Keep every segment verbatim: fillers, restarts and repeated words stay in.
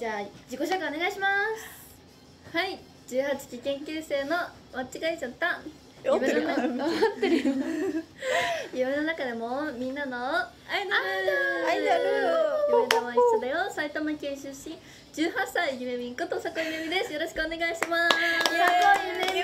ゃあ自己紹介お願いします。 はい、じゅうはちき研究生の間違えちゃった夢の中合ってるよ夢の中でもみんなのアイドルアイドル夢でも一緒だよ。埼玉県出身じゅうはっさいゆめみんことさこゆめみです。よろしくお願いします。 さこゆめみ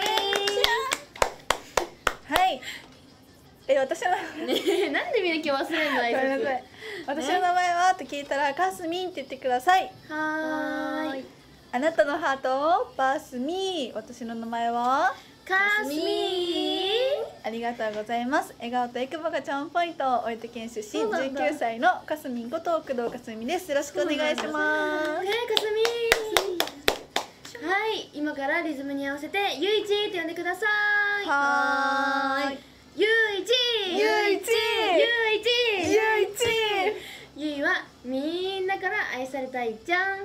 はい。え、私のねえ、なんでみんな今日忘れんの挨ごめんなさい。私の名前はって聞いたらかすみんって言ってください。 はーい。 あなたのハートをパスミー。私の名前はかすみありがとうございます。笑顔とエクボがチャームポイント。大分県出身じゅそうなんだうきゅうさいのかすみんこと工藤かすみです。よろしくお願いします。 ねえ、かすみはい、今からリズムに合わせてゆいちって呼んでください。 はーい。 ゆいちゆいちゆいちゆいちゆいはみんなから愛されたいじゃん。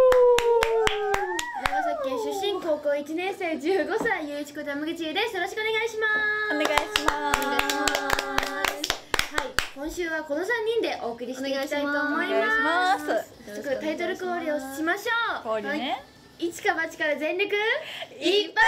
長崎県出身高校いちねん生じゅうごさいゆいちこと山口ゆいです。よろしくお願いします。 お願いしまお願いします。はい、今週はこのさんにんでお送りしていきたいと思います。 お願いします早速タイトルコールをしましょう。 氷ね。 一か八から全力一発ルーム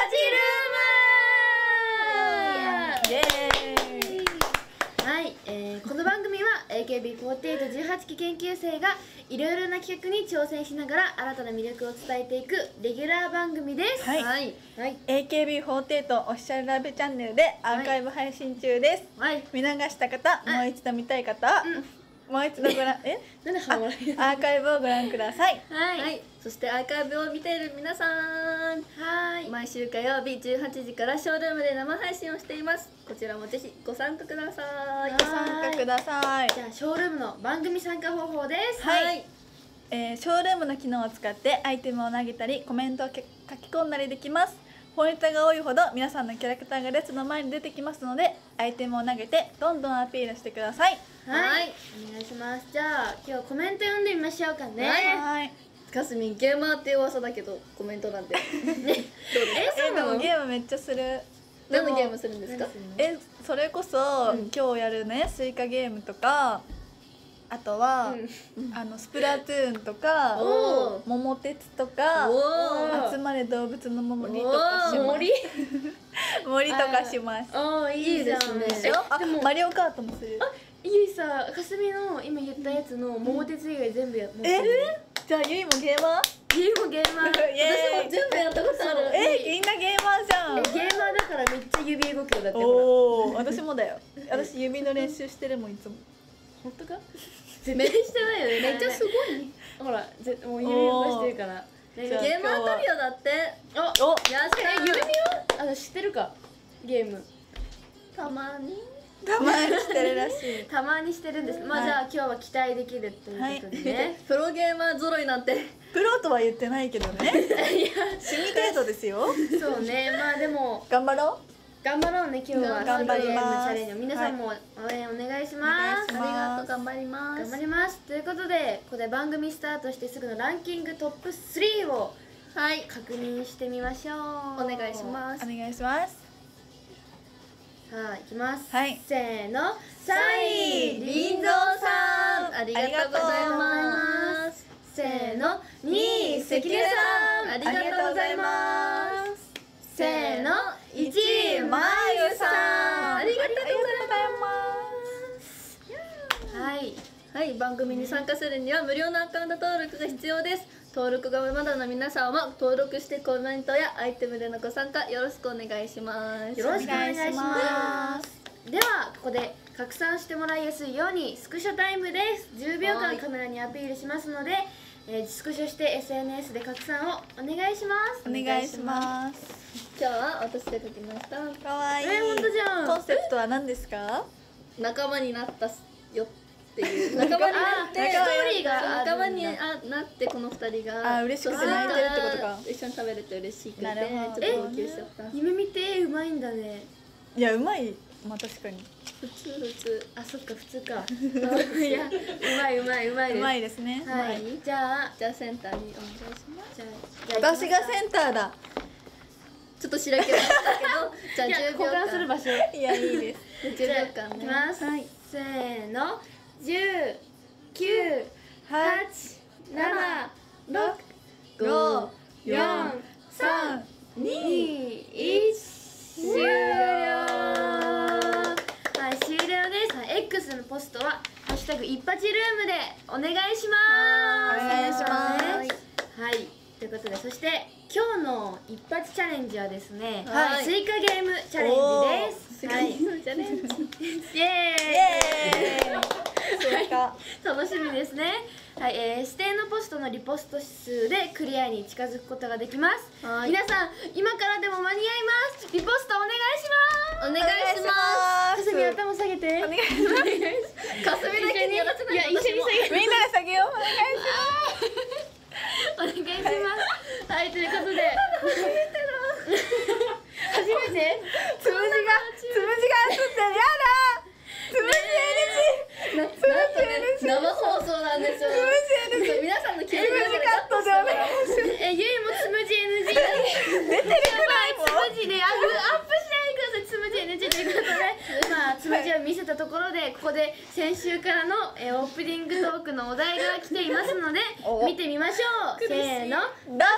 イエーイ。 はい、えー、この番組は エーケービーフォーティーエイトじゅうはちき研究生がいろいろな企画に挑戦しながら新たな魅力を伝えていくレギュラー番組です。 はいはい、はい、 エーケービーフォーティーエイト オフィシャルライブチャンネルでアーカイブ配信中です。 はい、 見逃した方、もう一度見たい方、もう一度ご覧えなんでハマらないアーカイブをご覧ください。 はい、はい、そしてアーカイブを見ている皆さん、はい、毎週火曜日じゅうはちじからショールームで生配信をしています。こちらもぜひご参加ください。 ご参加ください。 じゃあショールームの番組参加方法です。 はい、 はい、 えー、ショールームの機能を使ってアイテムを投げたりコメントを書き込んだりできます。ポイントが多いほど皆さんのキャラクターが列の前に出てきますので、アイテムを投げてどんどんアピールしてください。 はい、お願いします。じゃあ今日はコメント読んでみましょうかね。 はい。 かすみんゲーマーっていう噂だけどコメントなんてね、どうですか？ え、でもゲームめっちゃする。 何のゲームするんですか？ え、それこそ、 うん、 今日やるねスイカゲームとか、あとは、 うん、 あのスプラトゥーンとか、 お桃鉄とか、 お集まれ動物の森とかします。 森森とかします。 ああ、いいですね。 でしょ？あ、マリオカートもする。 ゆいさ、かすみの今言ったやつの桃鉄以外全部やってる。 え？じゃあゆいもゲーマー？ ゆいもゲーマー。 イエーイ。 私も全部やったことある。 え、みんなゲーマーじゃん。 ゲーマーだからめっちゃ指動くよだって。 おお、私もだよ。私指の練習してるもんいつも。 本当か？絶対してないよね。めっちゃすごいね。ほら、ぜもう指動かしてるから。ゲーマートリオだって。お、お、やったー。ゆめみは？あ、知ってるか？ゲーム。たまに。 たまにしてるらしい。 たまにしてるんです。まあじゃあ今日は期待できるということでね。プロゲーマー揃いなんて。 プロとは言ってないけどね。いや、趣味程度ですよ。 そうね、まあでも頑張ろう。 頑張ろうね、今日は。 頑張ります。 ゲームチャレンジ、皆さんも応援お願いします。 ありがとう、頑張ります。 頑張ります。ということで、ここで番組スタートしてすぐのランキングトップスリーをはい確認してみましょう。お願いします。 お願いします。 さあ、いきます。 はい。 せーの、さんいりんぞうさん、ありがとうございます。せーの、にい関根さん、ありがとうございます。せーの、いちいまゆさん、ありがとうございます。はい、はい、番組に参加するには無料のアカウント登録が必要です。登録がまだの皆さんは登録してコメントやアイテムでのご参加よろしくお願いします。よろしくお願いします。ではここで拡散してもらいやすいようにスクショタイムです。じゅうびょうかんカメラにアピールしますので、えー、スクショして エスエヌエス で拡散をお願いします。 お願いします。 今日は私で書きました。 かわいい。 えー、本当じゃん。 コンセプトは何ですか？ 仲間になったよっていう仲間になってストーリーが仲間になってこの二人があ嬉しくて泣いてるってことか。 一緒に食べれて嬉しくてちょなるほど。 っと号泣しちゃった。夢見てうまいんだね。 いやうまい。まあ確かに普通普通あそっか普通かいやうまいうまいうまいです。 うまいですね。 はい。じゃあじゃあセンターにお願いします。じゃあ私がセンターだ。 ちょっとしらけましたけどじゃあじゅうびょうかん交換する場所。いやいいです。 じゅうびょうかんいきます。せーのじゅう、きゅう、はち、なな、ろく、 お願いします。 お願いします。 はい、ということで、そして今日の一発チャレンジはですね、 はいスイカゲームチャレンジです。 スイカはい、 ゲームチャレンジイエーイ。 イエーイスイカ楽しみですね。はい、えー、指定のポストのリポスト数でクリアに近づくことができます。皆さん、今からでも間に合います。リポストお願いします。 お願いしまかすみ頭下げて。 お願いしますす。かすみだけにやらせないと。 いや、一緒に下げて。 みんなで下げよう。お願いしお願いします。はい、ということで。初めて。 ますつむじがつむじが映ってる。やだつむじ エヌジー つむじ エヌジー生放送なんですよ。 つむじ エヌジー皆さんの気つむじカットでお願いします。 え、ゆいもつむじ エヌジー だね。 出てるくらいもつむじで、あ、アップしないでください。つむじ エヌジー ということで、まあ、つむじを見せたところで、ここで先週からのえオープニングトークのお題が来ていますので、見てみましょう。せーの、 どうぞ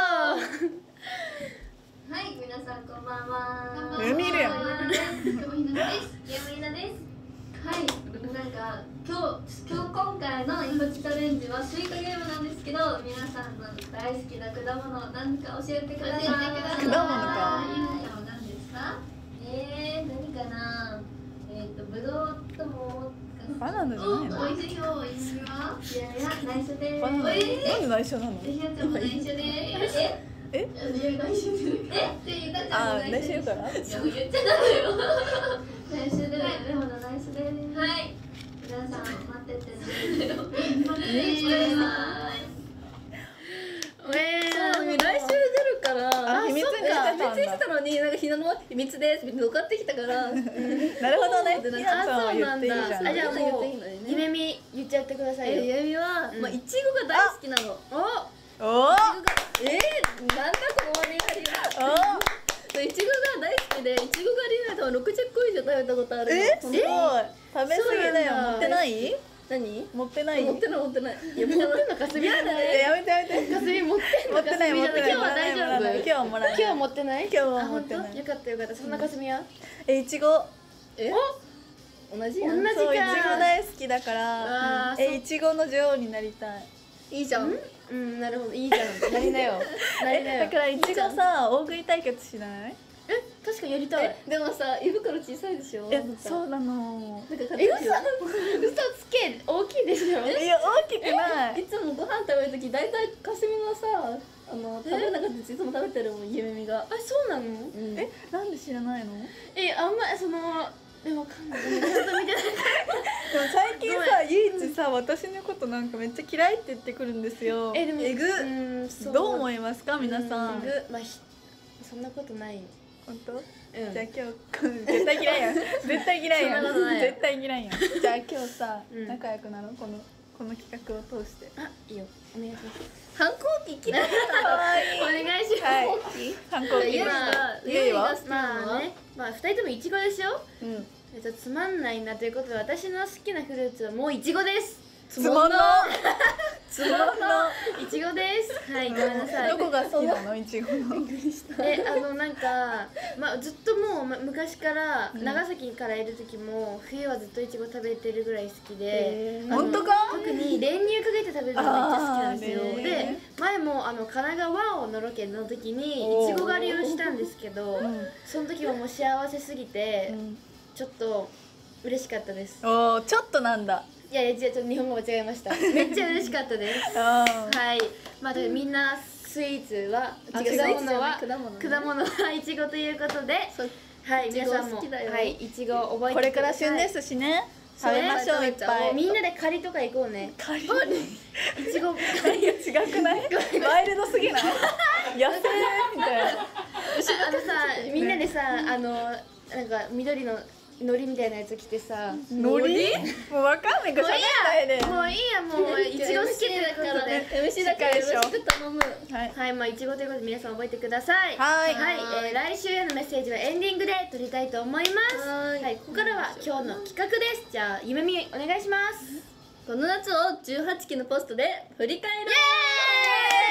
はい、皆さんこんばんは。 見るやんこんばんはです。ともひなです。ゆうみなです。はい、なんか今日今日今回の一発チャレンジはスイカゲームなんですけど、皆さんの大好きな果物何か教えてください。 果物かゆうみなさんは何ですか？えー、何かな。えっとぶどうとも。 バナナじゃないの？ おいしいよ。いしは？いやいや内緒です。 バナナなんで内緒なの？ ひなちゃんも内緒です。え？ え？ いや内緒で。え？って言ったじゃん。 あー内緒から？ いや言っちゃったのよ。内緒で、でも内緒です。はい。皆さん待っててね。待っててます。 えそう、来週出るからあ秘密にしてたんだ秘密にしてたのに、なんかひなの秘密ですみたいな乗っかってきたからなるほどね。ひなちゃんは言っていいじゃん。 あ、じゃあ言っもうていいのにねゆめみ言っちゃってくださいよ。 え、ゆみは、 うんまあ、いちごが大好きなの。 お、 おお。 えー、なんだこの盛り上がりは。 お。 いちごが大好きで、いちご狩りなんかろくじゅっこ以上食べたことあるの。 え？すごい。食べ過ぎだよ。 そうなんだ持ってない？ 何？ 持ってない？ 持ってない持ってない。いや持ってんのかすみやだえね。 やめてやめて。 かすみ持ってんのか持ってない持ってない。 今日は大丈夫。 今日はもらえない。 今日は持ってない？ 今日はあ、本持ってない当？よかったよかった。そんなかすみは？ えいちご。 え？同じやん。 同じかそういちご大好きだかあら。 ーえいちごの女王になりたい。 いいじゃん。 うん、なるほど。いいじゃん。なりなよ。なりなよえだ。からいちごさ大食い対決しない？ え、確かにやりたい。 え、でもさ、胃袋小さいでしょ。 えそうなの。 なんかえ、嘘買ってきよ。 嘘つけ。大きいですよ。 いや大きくない。 いつもご飯食べるとき、大体かすみのさ、あの食べなかったやついつも食べてるもん、ゆめみが。 あ、そうなの？ うんえなんで知らないの？ え、あんまその、え、わかんない。ちゃんと見てない。 でも最近さ唯一さ私のことなんかめっちゃ嫌いって言ってくるんですよ。 え、でも、 えぐ。 うん、そう。 どう思いますか皆さん。 えぐ、まあ、ひそんなことない。 本当？ うん。 じゃあ今日絶対嫌いやん絶対嫌いやんそんなことない絶対嫌いやんじゃあ今日さ、 うん仲良くなろうこのこの企画を通してあ、いいよ。お願いします。 反抗期嫌いだかわいお願いします。 はい反抗期反抗期ゆいですはゆいは好きなのはまあね、まあ二人ともイチゴでしょ。 うんえっとつまんないなということで、私の好きなフルーツはもうイチゴです。 つまんのつまんのイチゴです。はい、ごめんなさい。 どこが好きなのいちごのえ、あのなんか、まあずっともうま昔からうん長崎からいる時も冬はずっとイチゴ食べてるぐらい好きで、 へーあの本当か特に練乳かけて食べるのめっちゃ好きなんですよ。 あーでね前もあの神奈川のロケの時におーいちご狩りをしたんですけど、 うんその時はもう幸せすぎて、 うんちょっと嬉しかったです。 おーちょっとなんだいやいや、ちょっと日本語間違えました。めっちゃ嬉しかったです。 あーはい、まあ、でみんなスイーツはあ違う果物は果物ね果物はいちごということで、 そうはい、 いちご皆さんも好きだよはいいちご覚えてこれかください。 ら旬ですしねそうね食べましょういっぱいみんなで狩りとか行こうね。 カリいちご何が違くないワイルドすぎない野生みたいなああのさ、みんなでさ、あのなんか緑の海苔みたいなやつ着てさ、 海苔もうわかんないから喋んないでもういいや、もういちご好きということで、 エムシー だからよろしく頼む。 はいはい、まあいちごということで皆さん覚えてください。 はいはい、えー、来週へのメッセージはエンディングで取りたいと思います。 はーいはい、ここからは今日の企画です。じゃあゆめみお願いします。 この夏をじゅうはちきのポストで振り返ろう。 イエーイ。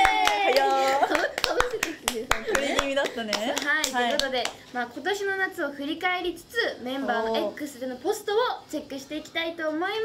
早ーかぶせてきてさんと振りね。 気味だったね。 はい、ということで、まあ、今年の夏を振り返りつつメンバーの X でのポストをチェックしていきたいと思います、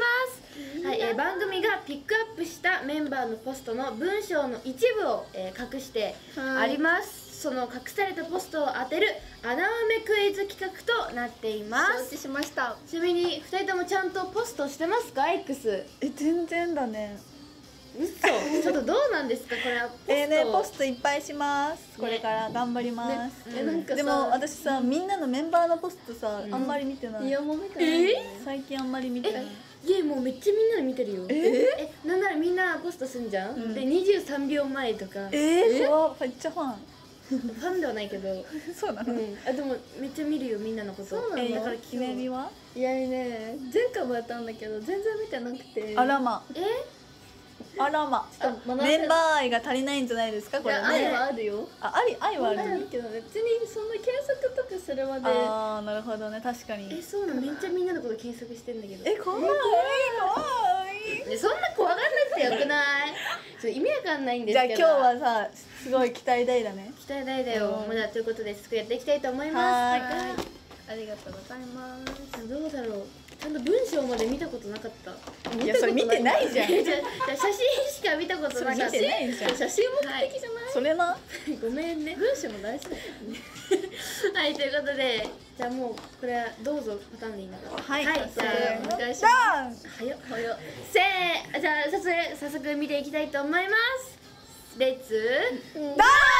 はいえー番組がピックアップしたメンバーのポストの文章の一部を、えー隠してあります、その隠されたポストを当てる穴埋めクイズ企画となっています承知しました。 ちなみにふたりともちゃんとポストしてますか X。 え全然だね。 嘘ちょっとどうなんですかこれはポスト。 えーねポストいっぱいします。これから頑張ります。 ねえなんかさ、 でも私さみんなのメンバーのポストさうんあんまり見てない。 いやもう見てない。 え最近あんまり見てない。 いやもうめっちゃみんなで見てるよ。 ええなんならみんなポストすんじゃん、 うんでにじゅうさんびょうまえとかえー、怖っめっちゃファン。 ファンではないけど、うん、 そうなの。 あでもめっちゃ見るよみんなのこと。 そうなのえー、 だから記念日は？ いやね、前回もやったんだけど全然見てなくて。 あらまえあらま。 ちょっと学んでメンバー愛が足りないんじゃないですかこれいや愛ね。 はあるよ。 ああり愛はあある。 るけど別にそんな検索とかするまで。 ああなるほどね確かえに。 そうなのめっちゃみんなのこと検索してんだけど。 え怖い怖い。 ねそんな怖がんなくてよくないちょ意味わかんないんですけど。 じゃあ今日はさすごい期待大だね。 期待大だよ、 うんまだということで早速やっていきたいと思います。 はーいありがとうございます。 どうだろうちゃんと文章まで見たことなかったいやそれ見てないじゃん。 じゃあじゃあ写真しか見たことそれ見なかったてないじゃん。 写真目的じゃない。 それな。 ごめんね文章も大事だよね。 はいということでじゃあもうこれはどうぞパターンでいいのかはいはいじゃあお願いしダますーン。 はよはよせーじゃあ早速早速見ていきたいと思いますレッツダーン。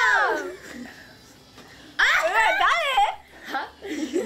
は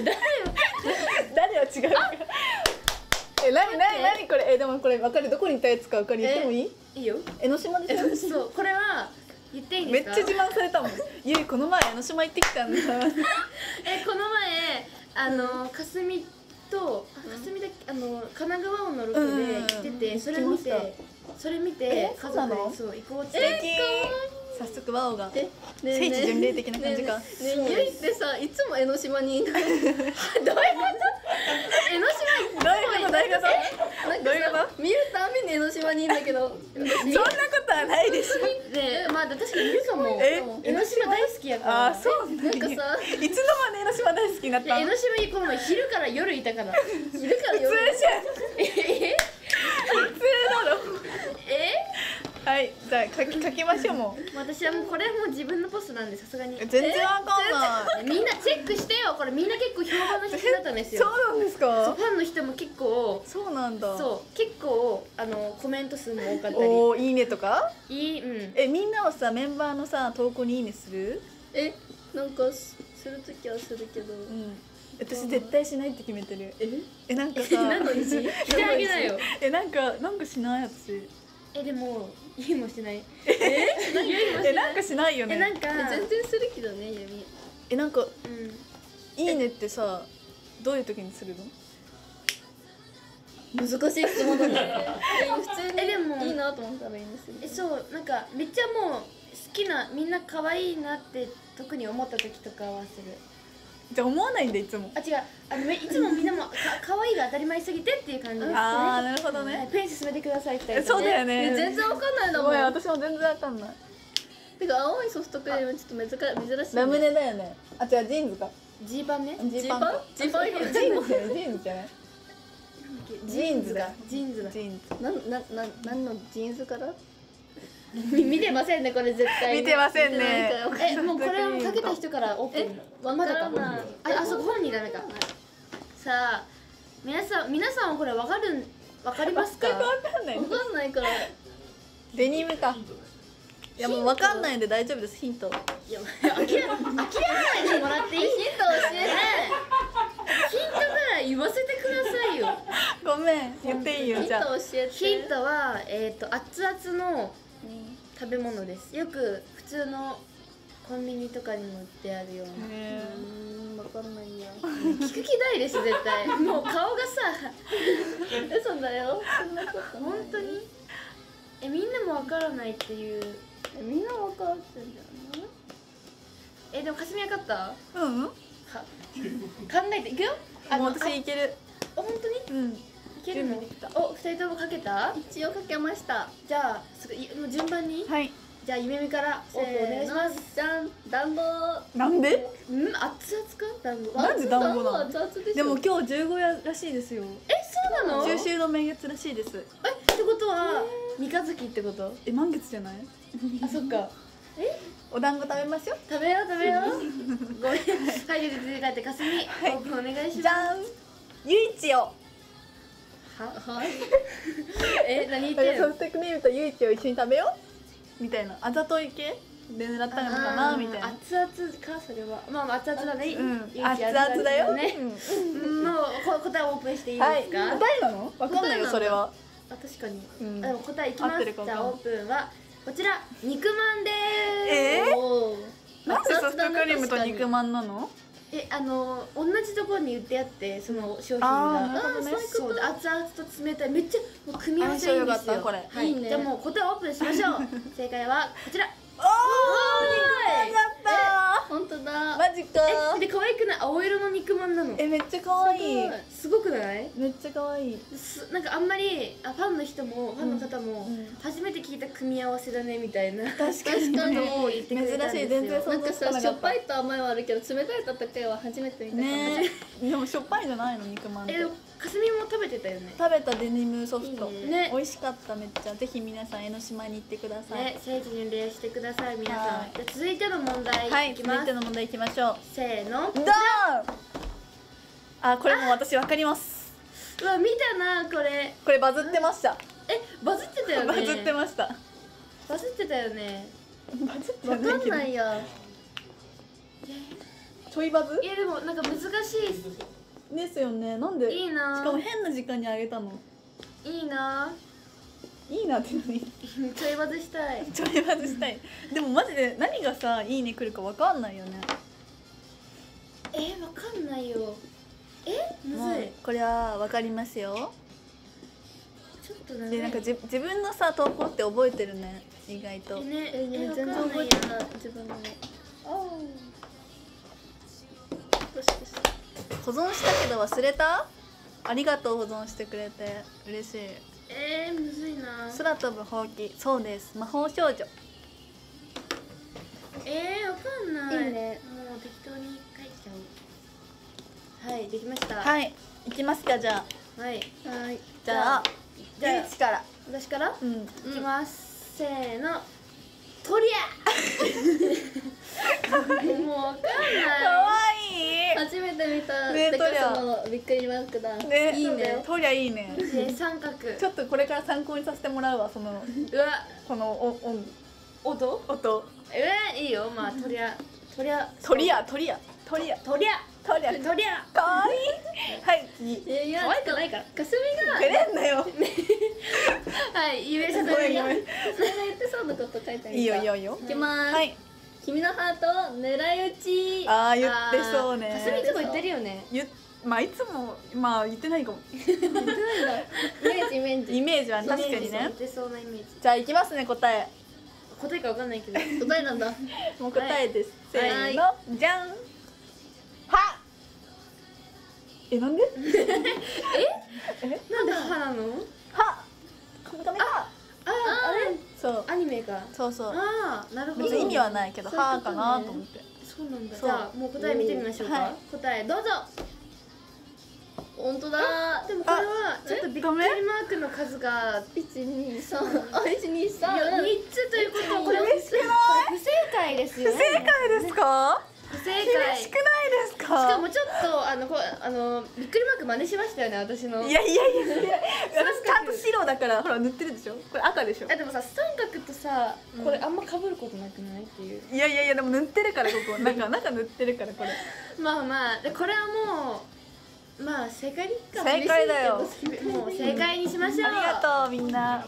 誰は違う。え、なになになにこれ、え、でもこれわかる、どこにいたやつかわかる、言ってもいい。 いいよ江ノ島でしょそうこれは言っていいんめっですかちゃ自慢されたもん。ゆい、この前江ノ島行ってきたんだ。 えこの前あの霞と霞だっけあの神奈川のロケで行ってて、 うんそれ見行きまてそれ見てえ家そうなの族でそう行こうって素敵。早速ワオが。 え、 聖地巡礼的な感じかねえねえねえゆいってさ、いつも江ノ島にいる。 どういうこと江ノ島どういうこと、どういうこと。 なんどういうこかさ、見るたびに江ノ島にいるんだけど。 そんなことはないでしょ。 でまあ確かにいるかもえ江ノ島大好きやからあ、そうなんだ。 なんかさ、 いつの間に江ノ島大好きになったの。 で江ノ島にこの前昼から夜いたからいるから普通夜。 じゃん。 え普通なの。 えはい、じゃあ書き書きましょうもう。 私はもうこれもう自分のポストなんでさすがに全然わかんない。 みんなチェックしてよこれみんな結構評判の人だったんですよそうなんですそうか。 ファンの人も結構そうなんだ。 そう結構あのコメント数も多かったりおーいいねとか。 いいうんえみんなはさメンバーのさ投稿にいいねする？ え、なんかすするときはするけど。 うん。私絶対しないって決めてる。 え、 えなんかさ。 何の意地してあげなよえなんかなんかしない私。 えでもゆいもしてないえなんかしないよね。 えなんか全然するけどね、ゆみ。 えなんかうんいいねってさどういう時にするの？ 難しい質問だね。え、普通にえでもいいなと思ったらいいんですよ。 えそうなんかめっちゃもう好きなみんな可愛いなって特に思った時とかはするじゃあ思わないんだいつも。 あ違うあのめいつもみんなもか可愛いが当たり前すぎてっていう感じですああなるほどはいね。 ペン進めてください二人ともえそうだよね。 え全然わかんないんだもん。 ごめん私も全然わかんない。 てか青いソフトクリームちょっと珍珍しいね。 ラムネだよね。あ違うジーンズか。 ジーパンねジジーパンジーパンジーンズじゃないジーンズじゃない。ジーンズだ。 ジーンズだジーンズ。 なんなんなんなんのジーンズから？ み見てませんねこれ絶対見てません見てないねか。らえもうこれをかけた人からオープンえわまだかからない。 ああそこ本人ダメかさあ皆さん皆さんはこれわかるんわかりますか全くわかんないわ。かんないから。 デニムか。いやもうわかんないんで大丈夫ですヒント。 いや諦め諦めないでもらっていいヒント教えてヒントぐらい言わせてくださいよごめん言っていいよヒントじゃあ。 教えて。 ヒントはえっ、と熱々の食べ物ですよく普通のコンビニとかにも売ってあるようなねうーん、わかんないや。 聞く気ないです絶対もう顔がさ嘘だよ。そんなことない。 本当にえみんなもわからないっていうえみんなわかってんじゃない？ えでもかすみわかったはうん。 考えていくよあもうの私いける。 あ本当にうん。 いけるの準備できたお二人ともかけた一応かけました。 じゃあすぐいもう順番にはい。 じゃあゆめみからオープンお願いします。 じゃん、暖房。 なんで？ うん、熱々か暖房。 なんで暖房なの？ 熱々でしょ。 でも今日十五夜らしいですよ。 え、そうなの？ 中秋の名月らしいです。 え、ってことは三日月ってこと？ え、満月じゃない？ あ、そっか。 お団子食べましょう。 食べよう食べよう。ごめん。はい、で続いてかすみ、オープンお願いします。 じゃん。ゆいちよ。 は？え、何言ってんの？ ソフトクリームとゆいちを一緒に食べようみたいな。あざとい系で狙ったのかなみたいな。 熱々かそれは。まあまあ熱々だね。 うん、 ゆいち熱々だよ。 ね。うん、もうこ答えオープンしていいですか？ はい、答えなの？わかんないよそれは。 あ、確かに。 うんあ、でも答えいきます。 合ってるかじゃあオーわかんないプンはこちら肉まんでえーす。 おーなんでソフトクリームと肉まんなの？ え、あの同じところに売ってあってその商品あーなが。 るほどねそうで熱々と冷たいめっちゃもう組み合わせいいんですよ。 相性良かったこれはい。 いいねじゃあもう答えオープンしましょう。正解はこちら。 おー、やった本当ー。 だ。 マジかえ、で可愛くない？青色の肉まんなの。 え、めっちゃ可愛い。 すごくない？ めっちゃ可愛い。 すなんかあんまりあファンの人もファンの方も、 うん初めて聞いた組み合わせだねみたいな確かに確かにのを言ってくれたんですよ。 珍しい全然そうなんかさ、しょっぱいと甘いはあるけど、冷たいと温かいは初めて見たかも。 ねえ、でもしょっぱいじゃないの肉まんって。 え、かすみも食べてたよね。 食べたデニムソフトいいね美味しかった。めっちゃぜひ皆さん江ノ島に行ってください。 ね、聖地巡礼してください皆さん。 はいじゃあ続いての問題はいい、 きます。 続いての問題いきましょう。 せーの。 ドーン。あ、これも私わかります。 うわ、見たなこれ。 これバズってました。 え、バズってたよね。 バズってました。 バズってたよね。 バズってわかんけどないや。 ちょいバズいやでもなんか難しい。 ですよね。なんで？ いいなしかも変な時間にあげたの。 いいな。 いいなって何？ ちょいバズしたい。 ちょいバズしたい。でもマジで何がさいいね来るかわかんないよね。 え、わかんないよ。え、むもうずい。 これはわかりますよ。 ちょっと長い。 でなんかじ自分のさ投稿って覚えてるね意外と。 ね、 え、ね、 わ全然かんない覚えてない、自分のも。よしよし。 保存したけど忘れた？ありがとう保存してくれて嬉しい。 えー、むずいな。 空飛ぶほうき、そうです魔法少女。 えー、わかんない。 いいねもう適当に書いちゃおう。はい、できました。 はい行きますかじゃあ。 はい。 はい。 じゃあじゃあゆういちから。 私から、 うん。 いきます。せーの。とりゃ。もうわかんない。 かわい初めて見た。 ねでかとりゃさのびっくりマークだ。 い。ねいいね。 とりゃいいね。 で、三角。 ちょっとこれから参考にさせてもらうわそのうわ、 このお音音。 音。 えー、いいよ。まあ、とりゃ。とりゃ。 鳥や鳥や鳥やとりゃ。 鳥や。 とりゃ。 かわいい。はい次。 いやいや、 可愛くないから。 かすみが。 照れんなよ。 はい、ゆめさごとみが。 めんごめん。 それが言ってそうなこと書いてある。 いいよいいよいいよいきます。 はい。 君のハートを狙い撃ち。 ああ言ってそうね。 かすみいつも言ってるよね。 ゆまあいつもまあ言ってないかも。 言ってないんだ。イメージイメージ。 イメージは確かに言ねっ。てそうなイメージ。 じゃあいきますね答え。 答えかわかんないけど。 答えなんだ。 もう答えです。せはいーのじゃん。は。えなんで？ なんで歯なの？ は。カメカメは。 あ、あれ？ そうアニメか。 そうそう。 ああ、なるほど。 別に意味はないけどそういうことねはかなと思って。 そうなんだ。 そうじゃあもう答え見てみましょうか。 はい答えどうぞ。 本当だ。 でもこれはちょっとびっくりマークの数が一二三。あ、一二い三。 や三つということはこれ不嬉しくない正解ですよ。 不正解ですか？ 不正厳解。 しくないですか？ しかもちょっとあのこあのびっくりマーク真似しましたよね私の。 いやいやいやいや私ちゃんと白だからほら塗ってるでしょ。これ赤でしょ。 あでもさ三角とさこれあんま被ることなくないっていう。 いやいやいやでも塗ってるからここなんか中塗ってるからこれ。 まあまあでこれはもうまあ正解でいいか。 正解だよもう正解にしましょう。 ありがとうみんな。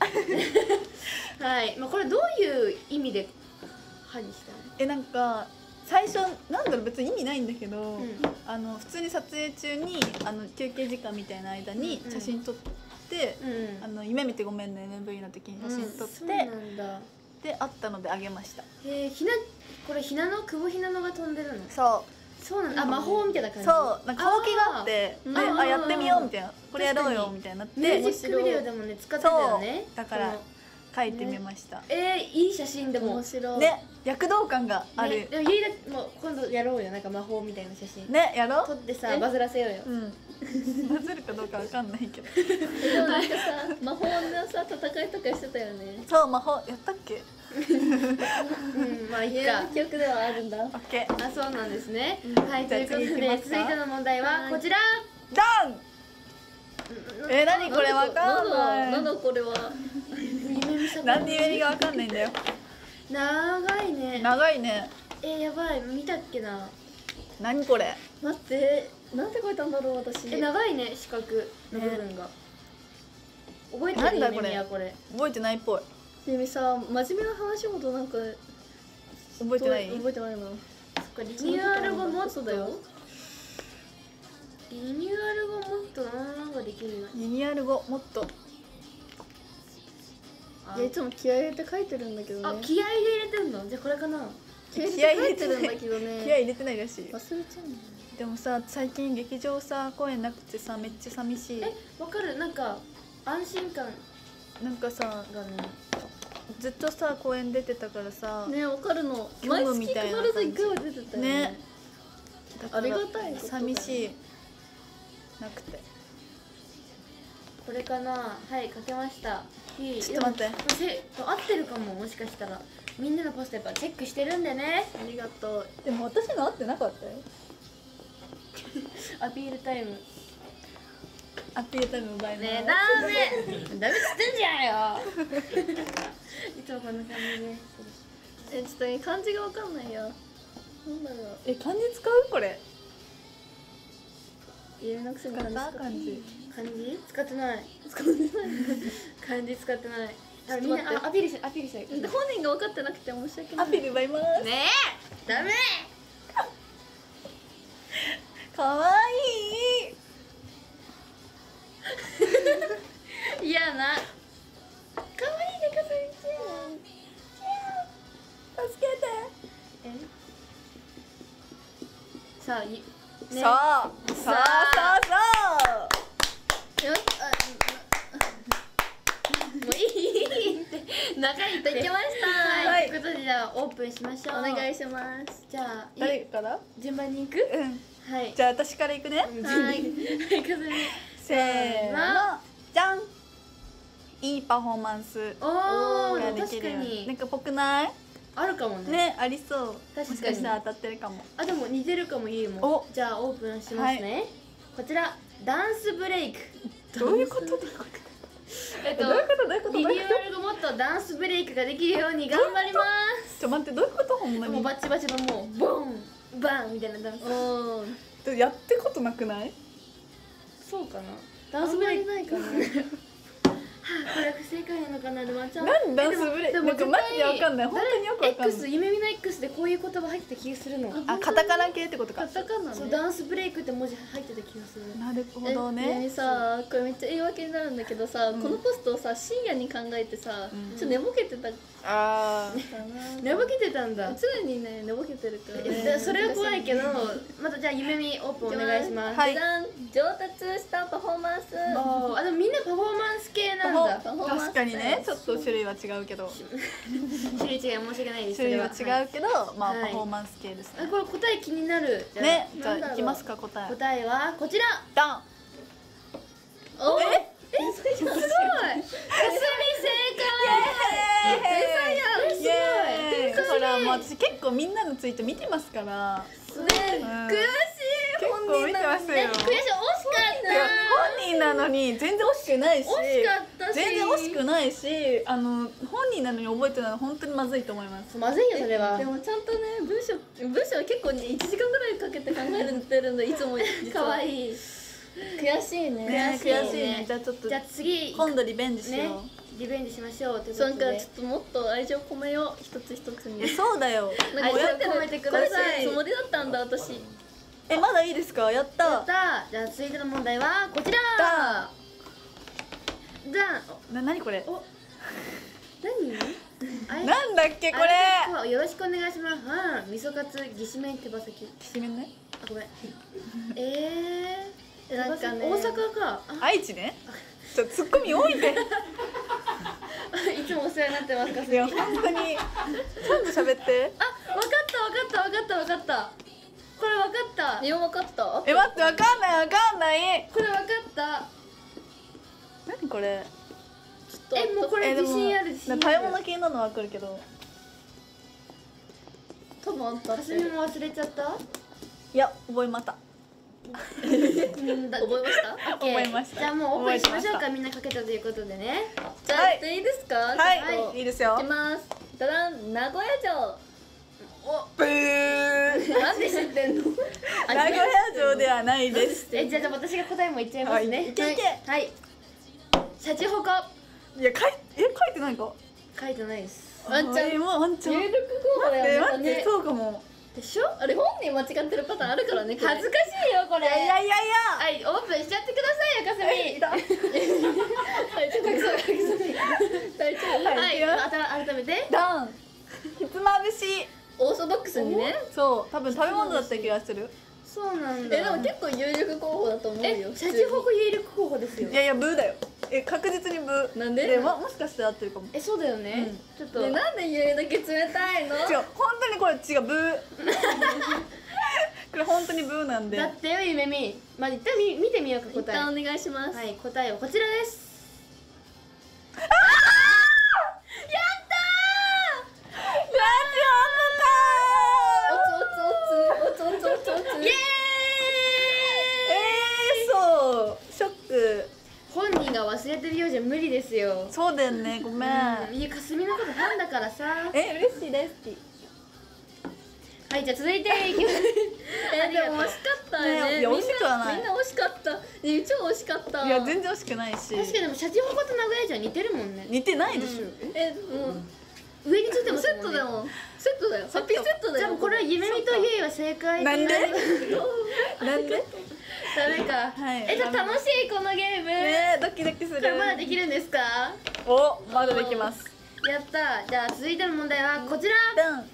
はい。まあこれどういう意味で歯にしたの？ えなんか最初なんだろう別に意味ないんだけど、 んあの普通に撮影中にあの休憩時間みたいな間にうん写真撮って、 うんあの夢見てごめんね エムブイ の時に写真撮って、 そうなんだ。 であったのであげました。 えー、ひなこれひなの久保ひなのが飛んでるの？ そそうなんだ。あ魔法みたいな感じ。 うそうなんかほうきがあってあーであやってみようみたいなこれやろう確かによみたいになってミュージックビデオでもね使ってたよね。 そうだからこの描いてみましたえー、いい写真でも面白いね、躍動感があね、 るでもゆいだもう今度やろうよ、なんか魔法みたいな写真ね、やろう撮ってさバズらせようよ。 うんバズるかどうかわかんないけどでもなんかさ魔法のさ戦いとかしてたよね。 そう、魔法やったっけ？ うんまあいいか。 記憶ではあるんだ。 オッケーあ、そうなんですね。はい、ということじゃあ次行きでますか続いての問題はこちら。 ダンえ、なにこれわかんないなんだこれは。 何で夢見がわかんないんだよ長いね。 長いねえー、やばい、見たっけな。 何これ待ってなんて書いたんだろう私。 え、長いね、四角の部分が。覚えてるなんだこれ夢見はこれ。 覚えてないっぽいゆみさ真面目な話ほどなんか覚えてない覚えてないな。 そっか、リニューアル後もっとそうだよ。 リニューアル後もっとなんかできるよ。 リニューアル後もっとあいやいつも気合い入れて書いてるんだけどあ、 ね。 気合いで入れてんの？じゃあこれかな。 気合い気合い入れて書いてるん入れてないだけどね。 気合い入れてないらしいよ忘れちゃうんだよ。 でもさ、最近劇場さ公演なくてさ、めっちゃ寂しいえ、わかる、なんか安心感なんかさ、 がね。 ずっとさ公演出てたからさねわかるの。 虚無み毎月たいな感じ必ず一回は出てたよね。 ねだからありがたいことだよ寂しいなくてこれかな。はい、書けました。いいちょっと待ってでもせ合ってるかも、もしかしたら。みんなのポストやっぱチェックしてるんでね。 ありがとう。 でも私の合ってなかったよアピールタイム。 アピールタイム奪いますねえ、ダメダメっつってんじゃんよいつもこんな感じで。 えちょっとね漢字がわかんないや。なんだろう。 え、漢字使うこれ家のくせに使った漢字使漢字漢字使ってない。 使ってない。 漢字使ってない。 ちょっとみん待ってなあアピールしてアピールして。 で本人が分かってなくて申し訳ない。 アピール奪いますねえダメかわいい嫌な。 可愛いねかすみち助けてえさあいねさあさあさあさあゃん。よしもういいって仲いいとあできました。 はい、ということでじゃあオープンしましょう。 お願いします。 じゃあい誰から順番に行く？ うんはい。 じゃあ私からいくねはい。はい、かずみ。 せーのじゃんいいパフォーマンスおお、 がで確かきるようになんにかぽくないあるかもね。 ね、ありそう確かにもしかしたら当たってるかもあ、でも似てるかもいいもん。 おじゃあオープンしますね。こちらダンスブレイク。 どういうことどういうことえっどういうことどういうことリニューどういうこアル後もっとダンスブレイクができるように頑張りま。 とちょ待ってどういうことほんますにもうバチバチのもうボンバンみたいなダンス。 おーやってことなくないそうかな。 ダンスブレイクないかな。 これ不正解なのかな、でもちゃんなんダンスブレイクでもなんかマジでわかんない本当によくわかんない X 夢見の X でこういう言葉入ってた気がするの。 あ、カタカナ系ってことかカタカナね。 そうダンスブレイクって文字入ってた気がする。 なるほえどねねさこれめっちゃ言い訳になるんだけどさ、 うんこのポストをさ深夜に考えてさ、 うんちょっと寝ぼけてたかあな。 寝ぼけてたんだ。 常にね寝ぼけてるからね。 でそれは怖いけど、またじゃあ夢見オープンお願いします。 はいじゃん上達したパフォーマンス。 あーあでもみんなパフォーマンス系なんだ。 パフォーマンス確かにねちょっと種類は違うけど種類違い申し訳ないです。 種類はそれは違うけどまあはいパフォーマンス系ですあ、 ねこれ答え気になる。じゃあねじゃなんだろうあいきますか答え答えはこちら。 ダンおええそれじゃんすごい。かすみ正解。 イエーイほらもう私結構みんなのツイート見てますからすねうん悔しい。 結構見てますよえ、悔しい。惜しかっいや本人なのに全然惜しくないした。惜しかったし。 全然惜しくないしあの本人なのに覚えてるのは本当にまずいと思いますまずいよそれはで。もちゃんとね文章文章は結構ねいちじかんぐらいかけて考えてるんだいつも実は可愛いい。 悔しいねね悔しいね悔しいねじゃあちょっとじゃあ次今度リベンジしねようリベンジしましょうということでそうなんかちょ。っともっと愛情込めよう一つ一つにえそうだよなん愛情かやってる込めてくださいつもりだったんだ私えまだいいですかやったやったー。じゃあ続いての問題はこちら。 だじゃあな何これお何？あれなんだっけこれあれよろしくお願いします。うん、味噌カツぎしめん手羽先。 きしめんねあ、ごめん。えー、 なんかね大阪か。あ、 愛知ねちょっとツッコミ多いんでいけつもお世話になってますかすみ。 いやあ、 本当にちゃんと喋ってわかったわかったわかったわかった。これわかった。 え、分かった？ え待ってわかんないわかんないこれわかった。 何これえ、もうこれえでも自信ある自信ある。 食べ物系なのわかるけど多分あったかすみも忘れちゃった。 いや覚えまたうんだ覚えました？ オッケー覚えましたじゃあもうオープンしましょうか。 覚えましたみんなかけたということでね。 じゃあ、 はいやっていいですか？ はいちょっといいですよいきます。ダダン、名古屋城。 ブーなんで知ってんの？ 名古屋城ではないですえ、じゃあじゃあ私が答えも言っちゃいますね。 はいいけいけはい。シャチホコ。 いや書いえ書いてないか書いてないです。 ワンチャンえもうワンチャン有力候補だえよね。 待ってそうかもでしょ？ あれ本人間違ってるパターンあるからね。これ恥ずかしいよこれ。 いやいやいやいやはい、オープンしちゃってくださいよかすみ。 いた大丈夫？大丈夫？ はいい、 はまた改めて。 ダンひつまぶしオーソドックスにね。 そう多分食べ物だった気がするそうなんだ。 え、でも結構有力候補だと思うよ。 え、シャチホコ有力候補ですよい。やいやブーだよえ確実にブーなんででももしかしたら合ってるかもえ、そうだよね。ちょっと。 ね、なんでゆいだけ冷たいの？ 違う本当にこれ違うブーこれ本当にブーなんでだってよゆめみ。まあ一旦み見てみようか一答え。 旦お願いします。 はい、答えはこちらです。 おつおつおつおつおつおつおつ。 イエえーそうショックーイ。本人が忘れてるようじゃ無理ですよ。 そうだよねごめんうん、いや、かすみのことファンだからさ。 え嬉しいですはい、じゃあ続いていきます。 え、でも惜しかったよね。 ねいや惜しくはないみんな惜しかった。ね、超惜しかった。 いや全然惜しくないし確かにでもシャチホコと名古屋城似てるもんね。 似てないでしょえ、もう上についてますセもんね。 ットだもん。セットだよ。ハッピーセットだよ。 じゃあもうこれはゆめみとゆいは正解。 なんでダなんでメか。 はいえ、じゃあ楽しいこのゲーム。 ねドキドキするこれまだできるんですか？ おまだできますやった。じゃあ続いての問題はこちら。 ダン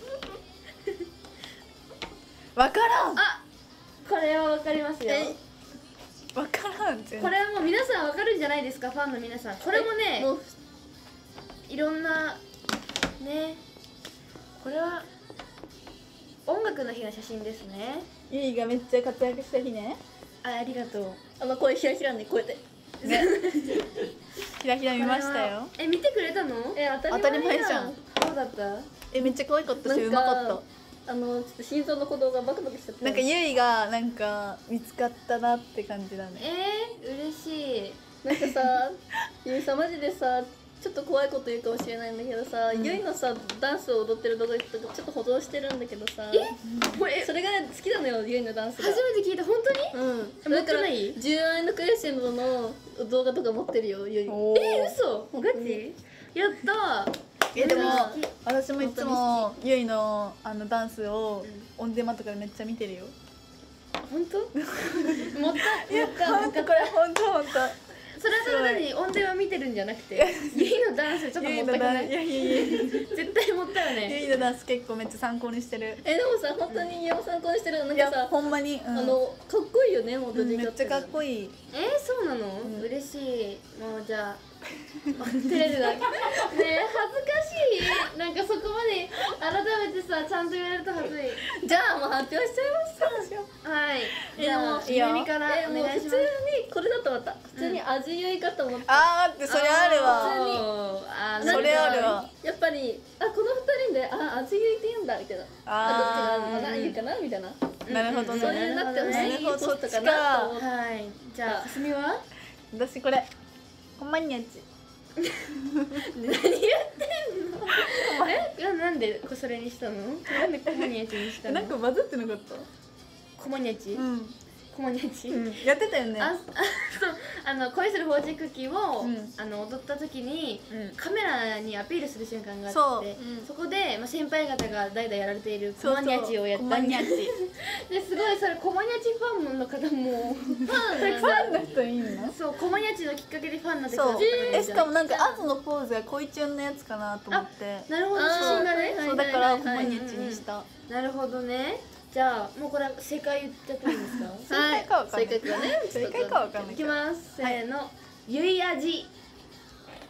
わからんあ、これはわかりますよ。 えわからん全然これはもう皆さんわかるんじゃないですか、ファンの皆さん。これもね、 もういろんなね、これは音楽の日の写真ですね。 ゆいがめっちゃ活躍した日ねあ、ありがとう。 あの声ひらひらにこうやって。 ねひらひら見ましたよこれはえ、見てくれたの？ え、当当たり前じゃんどうだった？ えめっちゃ可愛かったしなんかうまかったあのちょっと心臓の鼓動がバクバクしちゃった。 なんかゆいがなんか見つかったなって感じだねえー、嬉しい。 なんかさ、ゆいさマジでさ、ちょっと怖いこと言うかもしれないんだけどさ、 うんゆいのさダンスを踊ってる動画とかちょっと保存してるんだけどさ、 これそれが好きなのよ、ゆいのダンスが。 初めて聞いた。本当に？ うん。 持ってないじゅうあいのクレッシェンドの動画とか持ってるよ、ゆい。 おーえ、嘘？ガチ？やったー。 えでも好き私もいつもゆいのあのダンスをオンデマとかでめっちゃ見てるよ本当？持った持ったほんとこれほんとほんとそれはただ単に音程は見てるんじゃなくて、ゆいのダンスちょっとゆい持ったくない？ のダンスいやいやいや絶対持ったよゆね。 いのダンス結構めっちゃ参考にしてるえ、でもさ、本当に山参考にしてるのなんいやかさ、 ほんまに、うん、 あのかっこいいよね、もううんめっちゃかっこいいえー、そうなの？ ん嬉しい。もうじゃあ照れるだけ。ねえ、恥ずかしい。なんかそこまで改めてさちゃんと言われると恥ずい。 じゃあもう発表しちゃいますか。 はい。 えじゃあでもゆみからえ、 おもう普通願いします。 にこれだと思った。普通に味ゆいかと思った。 あーってそれあるわ普通にあーそれあるわやっぱりあこの二人であ味ゆいって言うんだみたいな。ああどっちがあるのかな、 うんゆいかなみたいな。 なるほどねそういうなってほしなるほどいポストかなと思って。 はい。じゃあかすみは？ 私これほんまにやち何言ってんの？え、ななんでそれにしたの？なんでコモニャチにしたのなん？かバズってなかったコモニャチ？ うん、 コモニャチ？ うん、やってたよねあ、あそう、あの恋する宝石クッキーを、 うんあの踊った時にうんカメラにアピールする瞬間があそうって、 うんそこで、まあ、先輩方が代々やられているコそうそうマニャチをやったコマニャチですごいそれコマニャチファンの方もファンファンの人いんのそうコマニャチのきっかけでファンになってくだそうさった方がいるじゃんえしかもなんか後のポーズが恋チュンのやつかなと思ってなるほど写真がね、 あーそうだからコマはいはいはいニャチにしたなるほどね。じゃあもうこれ正解言っちゃっていいですか？ 正解かわかんない正解がね正解かわかんないいけどきます、せーの、ゆい味。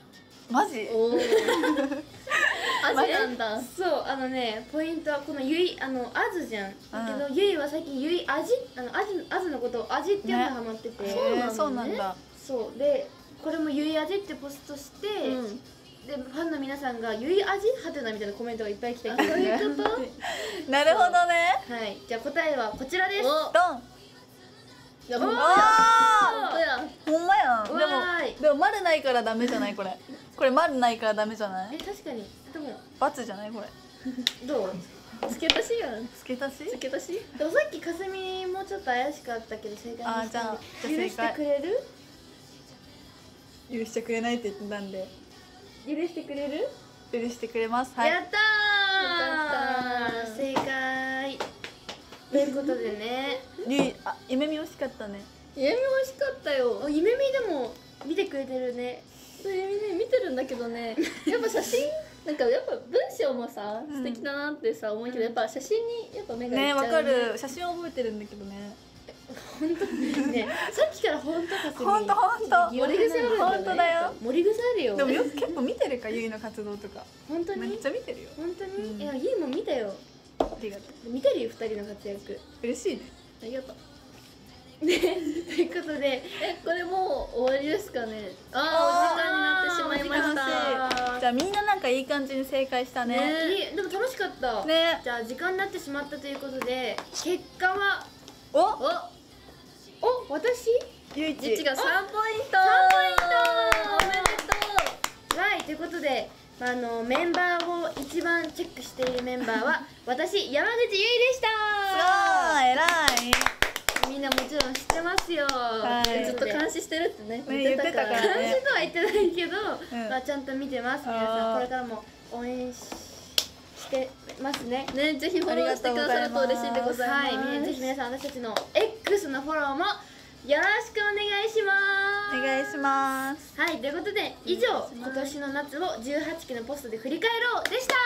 マジ？ おおアジなんだ。 そうあのねポイントはこのゆいあのあずじゃんだけど、ゆいは最近ゆいあじあのあずあずのことをあじって呼んでハマってて、 へーそうなんだ。 そうでこれもゆいあじってポストして、 うんでファンの皆さんがゆいあじはてなみたいなコメントがいっぱい来てそういうことなるほどね。 はいじゃあ答えはこちらです。 おドン。 やばい。 あ本当や。 ーほんまやん。でうわーいもでも丸ないからダメじゃないこれ。これ丸ないからダメじゃない？ え確かにでも罰じゃないこれ。 どう付け足しやん。 付け足し？ 付け足し？ でもさっきかすみもちょっと怪しかったけど正解にしたんであーじゃあ許じゃあ正解してくれる許してくれないって言ってたんで許してくれる、 許してくれます。はい。 やったーよかった正解ということでねゆいあ夢見惜しかったね。 夢美味しかったよ。 お夢見でも見てくれてるね。 そういうね見てるんだけどね、やっぱ写真なんかやっぱ文章もさうん素敵だなってさ思うけど、やっぱ写真にやっぱ目がいねわっちゃうかる。写真覚えてるんだけどね。 ねさっきから本当かすみほんとほんと。 森草あるんじゃないほんとだよ。 森草あるよでもよく結構見てるかゆいの活動とか。 本当めっにちゃ見てるよ。 本当に、 うんいやゆいも見たよありがとう。 見てるよ二人の活躍嬉しいね。 ありがとう。 ねということでえこれもう終わりですかね。あーお時間になってしまいましお時間た。 ですじゃあみんななんかいい感じに正解したね。 いいでも楽しかったね。 じゃあ時間になってしまったということで結果はおおお私ゆいち。 いちがさんポイント。 さんポイントおめでとはいということで、まあ、あのメンバーを一番チェックしているメンバーは私山口ゆいでしたすごい偉い。 みんなもちろん知ってますよ、 はいずっと監視してるってねね言ってたから監視とは言ってないけど、 うんまあ、ちゃんと見てます皆さあーんこれからも応援ししてますねねぜひフォローしてくださると嬉しいでございます。 はいみんなぜひ皆さん私たちの X のフォローもよろしくお願いしますお願いします。 はいということで以上今年の夏をじゅうはちきのポストで振り返ろうでした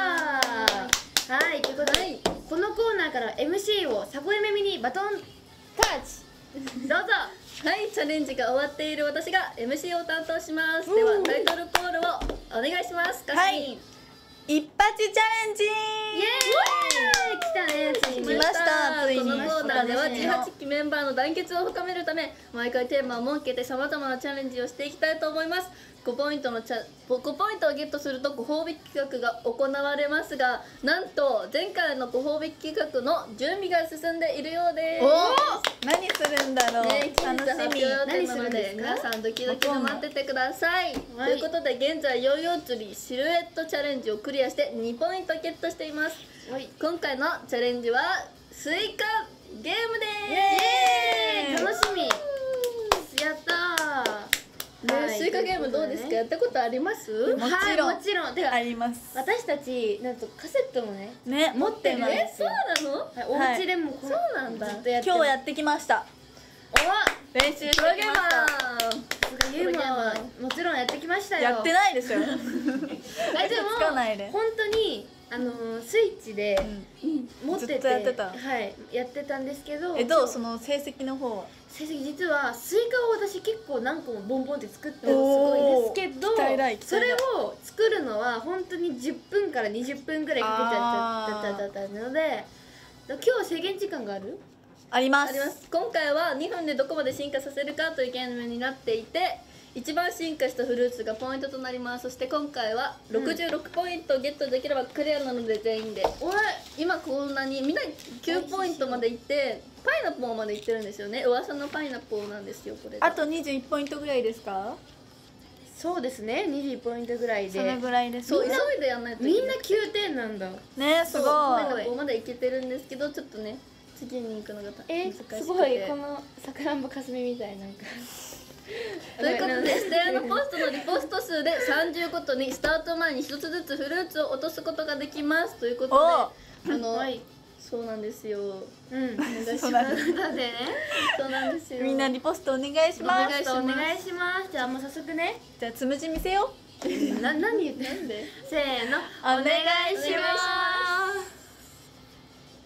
はいということで、 はいこのコーナーから エムシー をサコエメミにバトンタッチどうぞはい、チャレンジが終わっている私が エムシー を担当します。ではタイトルコールをお願いします。かはいしみん一発チャレンジ。 イエーイ来たねついに来ましたついにこのコーナーでは私のじゅうはちきメンバーの団結を深めるため毎回テーマを設けてさまざまなチャレンジをしていきたいと思います。ごポイントのチャごポイントをゲットするとご褒美企画が行われますが、なんと前回のご褒美企画の準備が進んでいるようです。 お何するんだろう。 ね、近日発楽しみ。 表予定なの何するんでですか皆さんドキドキで待っててください。 はいということで現在ヨーヨー釣りシルエットチャレンジをクリアしてにポイントゲットしています。 はい今回のチャレンジはスイカゲームです。 イエーイ楽しみやったー、 ねはいスイカゲームどうですか、やったことあります？ もちろんはいもちろんてかあります。 私たちなんとカセットもねね持ってるんますえ、そうなの？ はい、お家でもこのそうなんだずっとやって今日やってきました。 お練習してきプロゲーマました。 ー。 ゲームはもちろんやってきましたよやってないでしょ。 あでもつかないで。 本当にあのースイッチで持ってて、 ずっとやってたはいやってたんですけどえどうその成績の方は。 成績実はスイカを私結構何個もボンボンって作ってるおのーすごいですけど期待大期待それ大を作るのは本当にじゅっぷんからにじゅっぷんぐらいかけちゃったったので今日は制限時間があるあります。 あります。今回はにふんでどこまで進化させるかというゲームになっていて、一番進化したフルーツがポイントとなります。そして今回はろくじゅうろくポイントゲットできればクリアなので全員で、 おい今こんなにみんなきゅうポイントまでいってパイナポーまでいってるんですよね。噂のパイナポーなんですよこれが。 あとにじゅういちポイントぐらいですか。 そうですねにじゅうポイントぐらいでそのぐらいです。 そう急いでやんないといけない。 みんなきゅうてんなんだねすごい。 パイナポーまでいけてるんですけど、ちょっとね次に行くのがえ難しくて。 すごいこのさくらんぼかすみみたいなんかということでステアのポストのリポスト数でさんじゅうごとにスタート前にひとつずつフルーツを落とすことができますということで、あの、 はいそうなんですよ。 うんお願いしそうなんます。 なのでねそうなんですよ。 みんなリポストお願いします。 お願いしますお願いしますじゃあもう早速ねじゃあつむじ見せよう。 な何言ってなんで？ せーのお願いしお願いします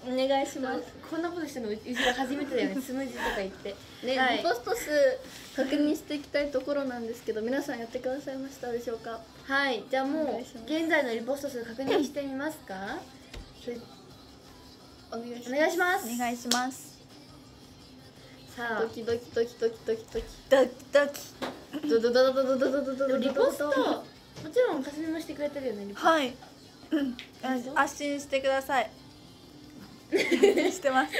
お願いします。 こんなことしてるのうちら初めてだよね。スムージーとか言ってね、 はいリポスト数確認していきたいところなんですけど、皆さんやってくださいましたでしょうか。 はいじゃあもうお願いします現在のリポスト数確認してみますか。 お願いします。 お願いしますお願いします。 さあドキドキドキドキドキドキドキドキ。 ドドドドドドドドドドドドリポストもちろんかすみもしてくれてるよねリポストはい。うん安心してください。してます。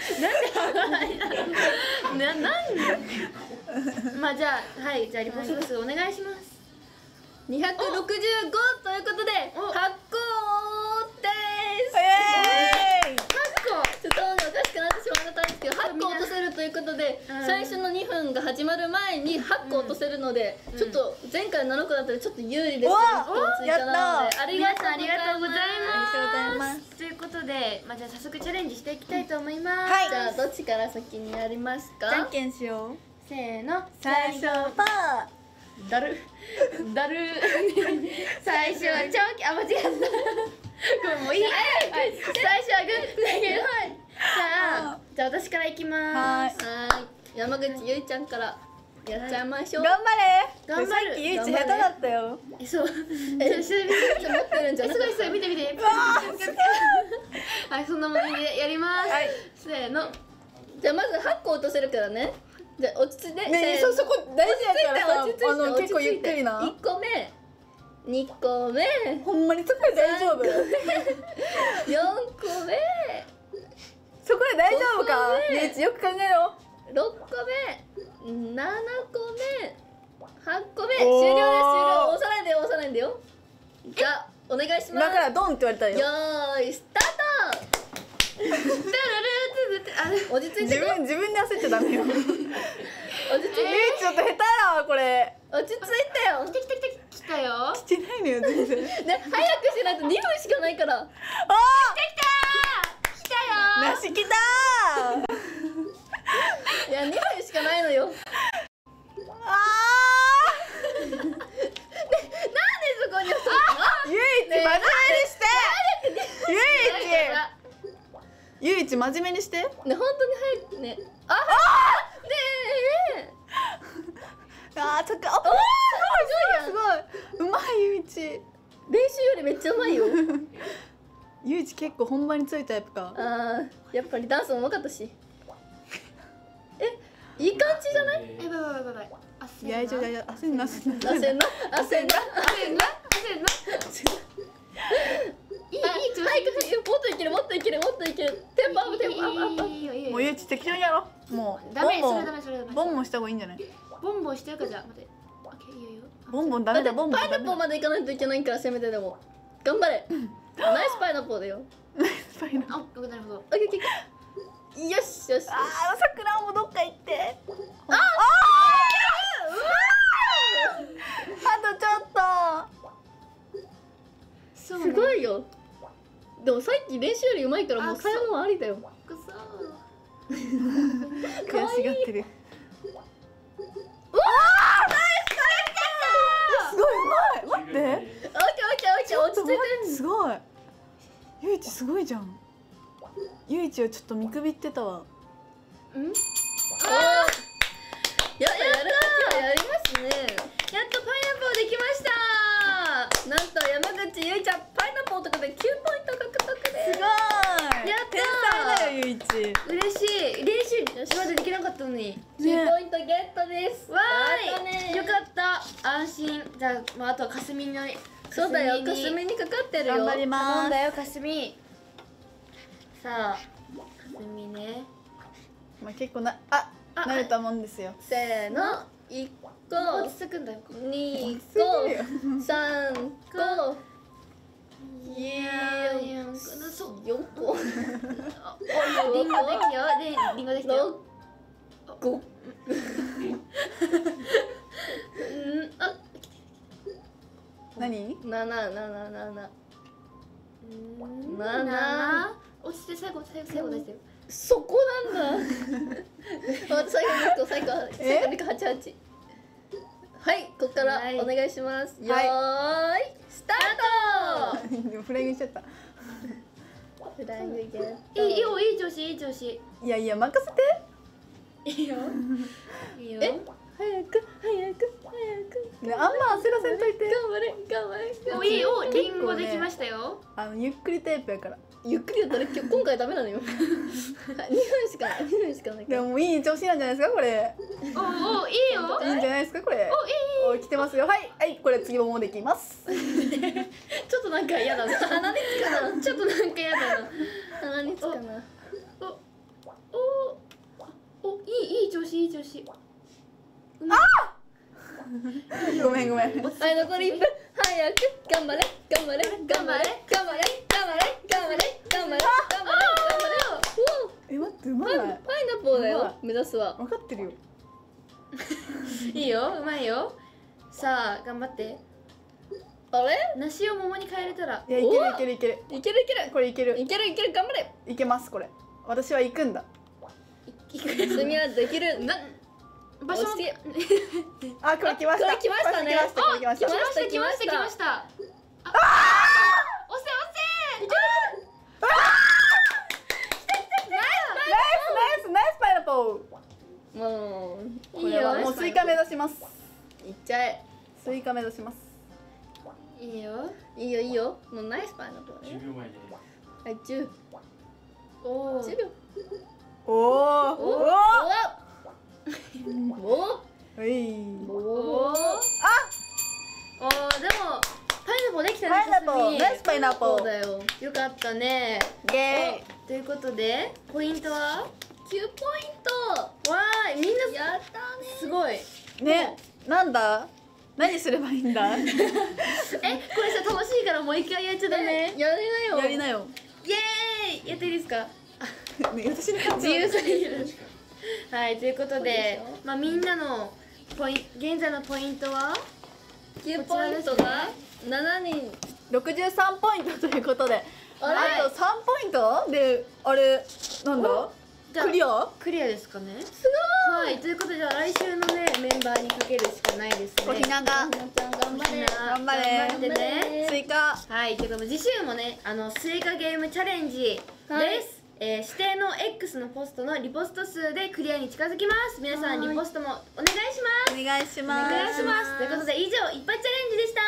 ななんまあじゃあはいじゃあリポスト数お願いします。 にひゃくろくじゅうごということでお発行です。 イエーイ。 ちょっとおかしくなってしまったんですけど、はっこ落とせるということで、 うん最初のにふんが始まる前にはっこ落とせるので、 うんちょっと前回ななこだったらちょっと有利ですうわ追加なので、 やったあり皆がとうさんありがとうございありがとうございま。 ますということで、まあ、じゃあ早速チャレンジしていきたいと思います。 はいじゃあどっちから先にやりますか。 じゃんけんしよう。 せーの最初パだるだる最初はチョキあ間違えた。ごめんもういい。はい最初はグーだけど。はいじゃあじゃあ私からいきー。 まはす。 はーい、山口ゆいちゃんからやっちゃいましょう。 頑張れ。 頑張るさっきゆいち下手だったよ。 えそうえ、 ちょちょ見てちょ持ってるんじゃなくてすごいすごい見て見て。はいそんなものでやります。 はいせーの。 じゃあまずはっこ落とせるからね。じゃあ落ち着いて。 ねえ、 せーのそそこ大事だからさ落ち着いてあの落ち着いて結構ゆっくりな。 いっこめ、にこめ、 ほんまにそこで大丈夫。 よんこめ、 そこで大丈夫か。 ごこめゆいちよく考えろ。 ろっこめ、ななこめ、はっこめ、 おー終了です終了。押さないでよ押さないでよ。じゃあお願いします。 今からドンって言われたよ。 よーいスタート。落ち着いてね。 自分自分で焦っちゃダメよ。ゆい落ち着いて。 ちちょっと下手だわこれ。 落ち着いてよ。 来た来た来た来たよ。 してないのよ全然。 ね、早くしないとにふんしかないから。 あ来たよ。 あ、梨きたー。 いやにふんしかないのよ。 あなんでそこに押すあ。ゆいち真面目にして。ゆいち。ゆいち真面目にして。 の？ね本当に早くね。あ、ねえ。 ああ、そっか。あ、すごいすごい。うまいゆいち。 練習よりめっちゃうまいよ。 ゆいち結構本番に強いタイプか。 あー、やっぱりダンスもうまかったし。え、いい感じじゃない？ えばいばいばいばい。 いや、いや、いや、焦んな、焦んな。 焦んな、焦んな。 焦んな焦んな。いいいいあ、 調子早く早くもっといけるもっといけるもっといける。テンポアップテンポアップアップ。 いいよいいよ。 もうゆいち適当にやろう。もう。 ダメボンボンそれダメそれダメ。 ボンボンした方がいいんじゃない。 ボンボンしてるかじゃあ待って。オッケーいいよいいよ。 ボンボンダメだ、ボンボンパイナダメだ。 ップルまでいかないといけないからせめてでも頑張れ。ナイスパイナップルだよ。 スパイナあ、なるほど。 オッケーオッケーオッケー。よしよし。 ああ、さくらもどっか行って。あああとちょっそうすごいよ。でもさっき練習より上手いからもう才能ありだよ。 くそ。 と悔しがってる。すごいうまい。待って。 オッケーオッケーオッケー落ち着いて。 すごい。ゆいちすごいじゃん。ゆいちはちょっと見くびってたわ。 うん？ ややるときはやりますね。 やっとパイナップルできました。 なんと山口ゆいちゃんパイナップルとかできゅうポイント獲得ですす。 ごい。 やったー天才だよゆいち。 嬉しい。練習までできなかったのに。 きゅうポイントゲットです。 わーい。 やったね。 よかった。安心。じゃあ、まあ、あとはかすみの。 そうだよ。かすにみにかかってるよ。 頑張り頼ます。 んだよ、かすみ。さあ、かすみね。 まあ結構なああ慣れたもんですよ。 せーの。一個、 落ち着くんだよ。 二すごいよ個、三個、 いやー、いやそう。 四個、 リンゴできよ。で、リンゴできたよ。 六個。 うん、あ、 何？ 七七七。 うんなな落ちて最後最後最後出してよ。 そこなんだ。あ、最後に個最後最後に個八八。はい、ここからはいお願いします。よはいーい、スタート。 でもフライングしちゃった。 フライングゲット。 いいよ、いい調子、いい調子。 いやいや任せて。 いいよ。いいよ。 え早く早く早く。 ね、あんま焦らせんといて。 頑張れ頑張れ頑張れ。 お、いいよ、リンゴできましたよ。 あのゆっくりテープやから。 ゆっくりやったら今日今回ダメなのよ。にふんしかにふんしかないから。 でももういい調子なんじゃないですかこれ。 おお、いいよ。 いいんじゃないですかこれ。 お、いい。 おい来てますよ。はいはいこれ次ももできます。 ちょっとなんか嫌だな。鼻につかな。 ちょっとなんかやだな。 鼻につかな。 お、お、いい、いい調子、いい調子。 ごめんごめん。 はい残りいっぷん。早く頑張れ頑張れ頑張れ頑張れ頑張れ頑張れ頑張れ頑張れ頑張れ。 え待ってうまパイい。 パイナポーだよ目指すは。 分かってるよ。 いいよ、うまいよ。さあ、頑張って。 あれ梨を桃に変えれたら。 いやいけるいけるいける。 いけるいけるこれいけるいけるいける頑張れ。 いけますこれ。私は行くんだ。 君はできる。 な、場所も。 教えあこれ来ました。 これ来ましたねこれ来ましたこれ来ました。 来ました、来ました、来ました。あ、押せ押ナイスナイスナイスパイナポー。 もうこれはもうスイカ目指します。 いっちゃえ。 スイカ目指します。 せ。いいよ。 いいよいいよ。もうナイスパイナポー 10 ね。 秒前ではいじゅう。 おお。 じゅうびょう。 おおおおおおい。 おおお。あ。おお、でも。パイナポーできたね。 パイナポーナイスパイナポー。 そうだよ。 よかったね。 ゲということで、ポイントは。 きゅうポイント。 わーい、みんな。 やったね。 すごい。 ー。ねなんだ。何すればいいんだ。 え、これさ、楽しいから、もう一回やっちゃダメ。 やりなよ。 やりなよ。 イエーイ、やっていいですか。 ね私の感自じ。 由すぎる。はい、ということそうででしょ、 まあ、みんなのポイン現在のポイントは。 きゅうポイントがななにん。 六十三ポイントということで。 あれあと三ポイントであれなんだ。 じゃあクリア。 クリアですかね。 すはい、ということで、じゃあ来週のね、メンバーにかけるしかないですね。 小ひながごい。ひなちゃん頑張れ。 頑張れ頑張ってね。 スイカ。 はい、ということで、次週もね、あのスイカゲームチャレンジです。 はいえー指定の X のポストのリポスト数でクリアに近づきます。皆さんはいリポストもお願いします。 お願いします。 お願いします。ということで以上いっぱいチャレンジでした。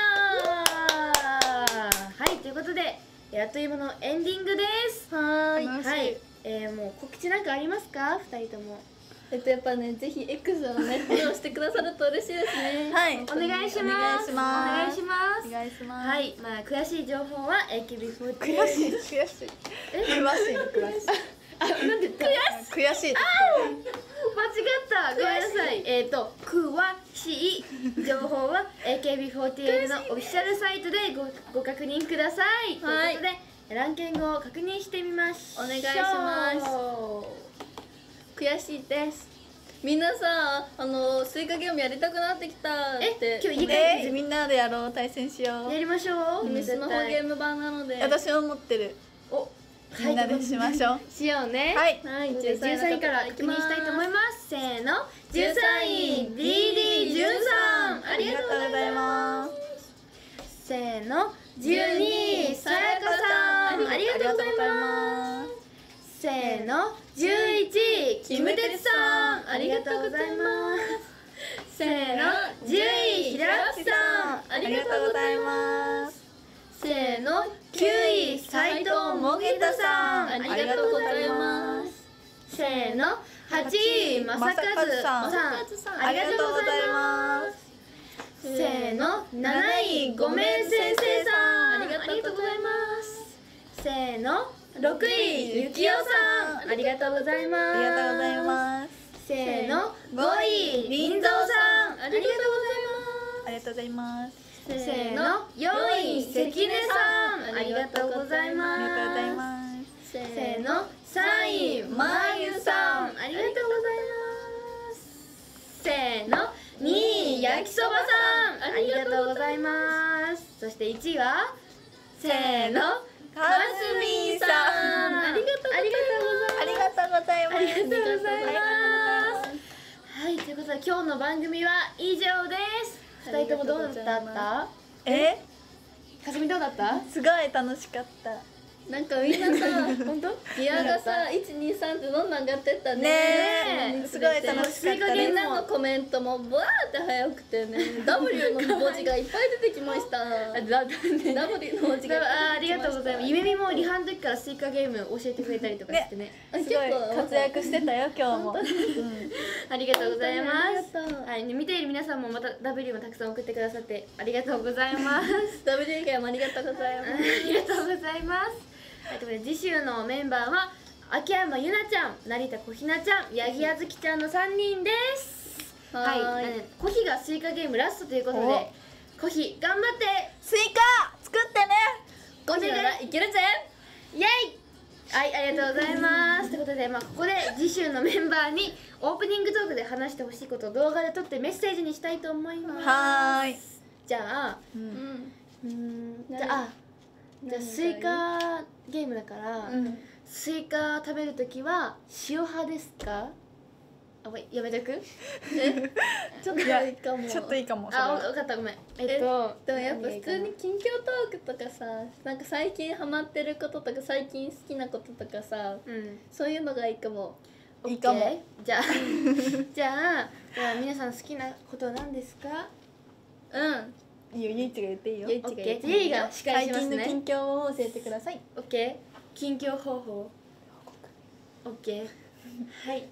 はい、ということであっという間のエンディングです。 はーい。 楽しいはい、えー、もう告知なんかありますか、ふたりとも。 えっとやっぱねぜひ X をねフォローしてくださると嬉しいですね。 はい。 お願いします。 お願いしますお願いします。 お願いします。 はい、まあ悔しい情報は エーケービーフォーティー。 悔しい悔しい。悔しい悔しい。 あ、なんで悔しい。 悔しい。 間違った、ごめんなさい。えっ、ー、と詳しい情報は エーケービーフォーティーエイト のオフィシャルサイトでごご確認ください。 はいということでランキングを確認してみましょう。 お願いします悔しいです。みんなさあのスイカゲームやりたくなってきたってえ今日家帰ねってみんなでやろう対戦しよう。 やりましょう。 うんスマホゲーム版なので私も持ってる。 お、 みんなでしましょう。 しようね。 はい。 はいじゃあじゅうさんいから確認したいと思います。せーの、じゅうさんい ディーディー じゅうさん、ありがとうございます。せーの、じゅうにいさやかさん、ありがとうございます。せーの、じゅういちいキムテツさん、ありがとうございます。せーの、じゅういひららきさん、ありがとうございます。せーの、きゅうい斉藤もげたさん、ありがとうございます。せーの、はちいまさかずさん、ありがとうございます。せーの、なないごめん先生さん、ありがとうございます。せーの、ろくいゆきおさん、ありがとうございます。 ありがとうございます。 せーの、ごいりんぞうさん、ありがとうありがとうございます。 ございます。せーの、よい関根さん、ありがとうございあます。 りがとうございます。 せーの、さんいまゆさん、ありがとうございます。せーの、にい焼きそばさん、ありがとうございます。そしていちいは、せーの、かすみんさん、ありがとうありがとうございます。 ありがとうございます。 ありがとうございます。 はい、ということで今日の番組は以上です。ふたりともどうだった？ え、 かすみどうだった？ すごい楽しかった。 イなんかみんなさ本当？ ギアがさいちにさんってどんどん上がってったね。 ねえすごい楽しかったです。 みんなのコメントもバーって早くてね W の文字がいっぱい出てきました。 あだ W の文字がいっあありぱい出てきました。 がとうございます。ゆめみもリハの時からスイカゲーム教えてくれたりとかしてね。 あすごい活躍してたよ今日も。 ありがとうございます。 本当にありがとうはい、見ている皆さんもまた W もたくさん送ってくださってありがとうございます。 W 以外もありがとうございます。 ありがとうございます。はい、ということで次週のメンバーは秋山ゆなちゃん、成田小ひなちゃん、八木あずきちゃんのさんにんです。 ははい、 ーい。 コヒがスイカゲームラストということで、コヒ頑張ってスイカ作ってね。 ゴジラならいけるぜ。 イエイ。はい、ありがとうございますということで、まあ、ここで次週のメンバーにオープニングトークで話してほしいことを動画で撮ってメッセージにしたいと思います。 はーい。 じゃあううんん。 うーんじ何ゃあじゃあスイカゲームだから、 うん。 スイカ食べるときは塩派ですか？あ、ごめんやめとく？ ちょっといいかも。 ちょっといいかも。それあ、 はわかった、ごめん。えっとでもやっぱ普通に近況トークとかさ、なんか最近ハマってることとか最近好きなこととかさ、 うんそういうのがいいかも。 いいかも。 OK？ じゃあじゃあじゃあ皆さん好きなことは何ですか？ うん。 いいよゆいちが言っていいよ。 ゆいちが言っていいよ OK ジェイが司会最しますね。 近の近況を教えてください。 OK 近況方法 OK はい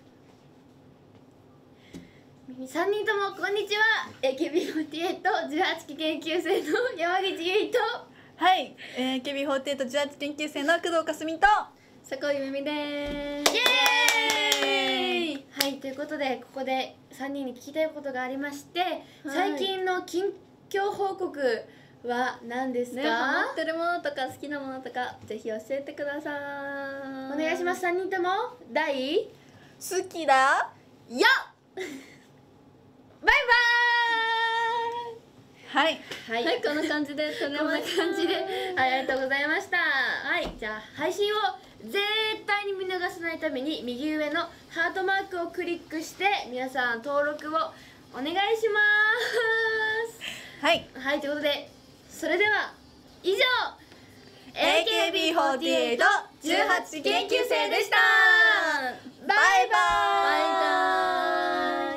さんにんともこんにちは エーケービーフォーティーエイト じゅうはちき研究生の山口ゆいとはい、えー、ケービーフォーティーエイト じゅうはち研究生の工藤かすみと。 坂井めみでーす。 イエーイはいということでここでさんにんに聞きたいことがありまして、最近の近況報告は何ですか？ ね、ハマってるものとか好きなものとかぜひ教えてください。 お願いします。さんにんとも第好きだよバイバはい。 ーイはい、 はい、こんな感じで撮れこんなました。 感じで、はい、ありがとうございました。はい、じゃあ配信を絶対に見逃さないために右上のハートマークをクリックして皆さん登録をお願いしますはい。 はい、ということでそれでは以上エーケービーフォーティーエイト じゅうはち研究生でした。バイバーイ。 バイバーイ。